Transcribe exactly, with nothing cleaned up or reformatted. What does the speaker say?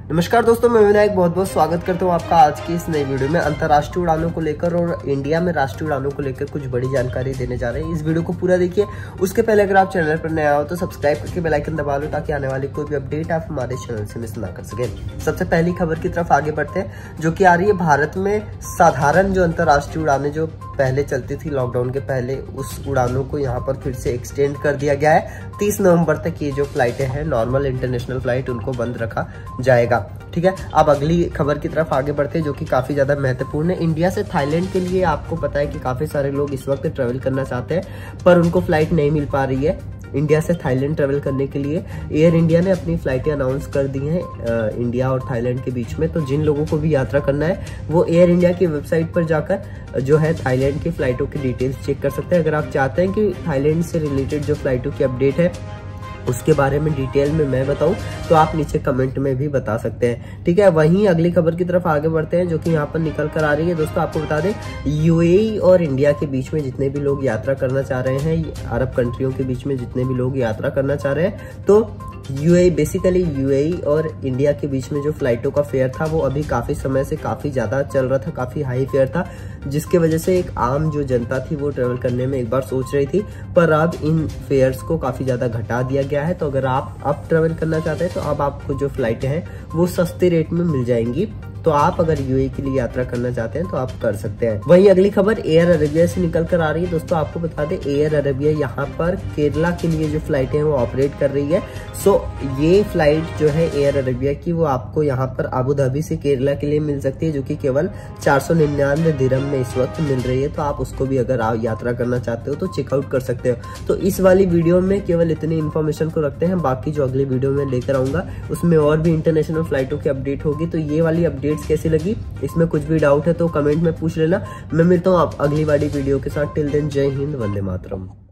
नमस्कार दोस्तों, मैं विनायक बहुत बहुत स्वागत करता हूं आपका आज की इस नई वीडियो में। अंतर्राष्ट्रीय उड़ानों को लेकर और इंडिया में राष्ट्रीय उड़ानों को लेकर कुछ बड़ी जानकारी देने जा रहे हैं। इस वीडियो को पूरा देखिए। उसके पहले अगर आप चैनल पर नया हो तो सब्सक्राइब करके बेल आइकन दबा लो ताकि आने वाली कोई भी अपडेट आप हमारे चैनल से मिस ना कर सकें। सबसे पहली खबर की तरफ आगे बढ़ते हैं, जो कि आ रही है भारत में साधारण जो अंतर्राष्ट्रीय उड़ानें जो पहले चलती थी लॉकडाउन के पहले, उस उड़ानों को यहाँ पर फिर से एक्सटेंड कर दिया गया है। तीस नवंबर तक ये जो फ्लाइटें हैं नॉर्मल इंटरनेशनल फ्लाइट, उनको बंद रखा जाएगा। ठीक है, अब अगली खबर की तरफ आगे बढ़ते हैं, जो कि काफी ज्यादा महत्वपूर्ण है। इंडिया से थाईलैंड के लिए आपको पता है कि काफी सारे लोग इस वक्त ट्रेवल करना चाहते हैं, पर उनको फ्लाइट नहीं मिल पा रही है। इंडिया से थाईलैंड ट्रेवल करने के लिए एयर इंडिया ने अपनी फ्लाइटें अनाउंस कर दी हैं इंडिया और थाईलैंड के बीच में। तो जिन लोगों को भी यात्रा करना है वो एयर इंडिया की वेबसाइट पर जाकर जो है थाईलैंड की फ्लाइटों की डिटेल्स चेक कर सकते हैं। अगर आप चाहते हैं कि थाईलैंड से रिलेटेड जो फ्लाइटों की अपडेट है उसके बारे में डिटेल में मैं बताऊं तो आप नीचे कमेंट में भी बता सकते हैं। ठीक है, वहीं अगली खबर की तरफ आगे बढ़ते हैं, जो कि यहाँ पर निकल कर आ रही है। दोस्तों आपको बता दें, यूएई और इंडिया के बीच में जितने भी लोग यात्रा करना चाह रहे हैं, अरब कंट्रियों के बीच में जितने भी लोग यात्रा करना चाह रहे हैं, तो यूएई बेसिकली यूएई और इंडिया के बीच में जो फ्लाइटों का फेयर था वो अभी काफी समय से काफी ज्यादा चल रहा था, काफी हाई फेयर था, जिसके वजह से एक आम जो जनता थी वो ट्रेवल करने में एक बार सोच रही थी। पर अब इन फेयर्स को काफी ज्यादा घटा दिया गया है। तो अगर आप अब ट्रेवल करना चाहते हैं तो अब आपको जो फ्लाइटें हैं वो सस्ते रेट में मिल जाएंगी। तो आप अगर यूएई के लिए यात्रा करना चाहते हैं तो आप कर सकते हैं। वहीं अगली खबर एयर अरेबिया से निकल कर आ रही है। दोस्तों आपको बता दें, एयर अरेबिया यहाँ पर केरला के लिए जो फ्लाइटें हैं वो ऑपरेट कर रही है। सो ये फ्लाइट जो है एयर अरेबिया की, वो आपको यहाँ पर अबू धाबी से केरला के लिए मिल सकती है, जो कि केवल चार सौ निन्यानवे दिरहम में इस वक्त मिल रही है। तो आप उसको भी अगर आप यात्रा करना चाहते हो तो चेकआउट कर सकते हो। तो इस वाली वीडियो में केवल इतनी इन्फॉर्मेशन को रखते हैं, बाकी जो अगली वीडियो में लेकर आऊंगा उसमें और भी इंटरनेशनल फ्लाइटों की अपडेट होगी। तो ये वाली अपडेट कैसी लगी, इसमें कुछ भी डाउट है तो कमेंट में पूछ लेना। मैं मिलता हूँ आप अगली वाली वीडियो के साथ। टिल देन, जय हिंद, वंदे मातरम।